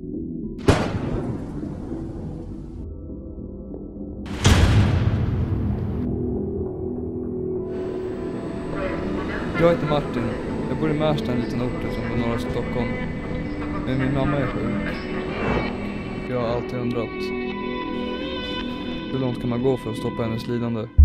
Jag heter Martin. Jag bor i Märsta, en liten ort som är norra Stockholm. Men min mamma är sjuk. Jag har alltid undrat, hur långt kan man gå för att stoppa hennes lidande?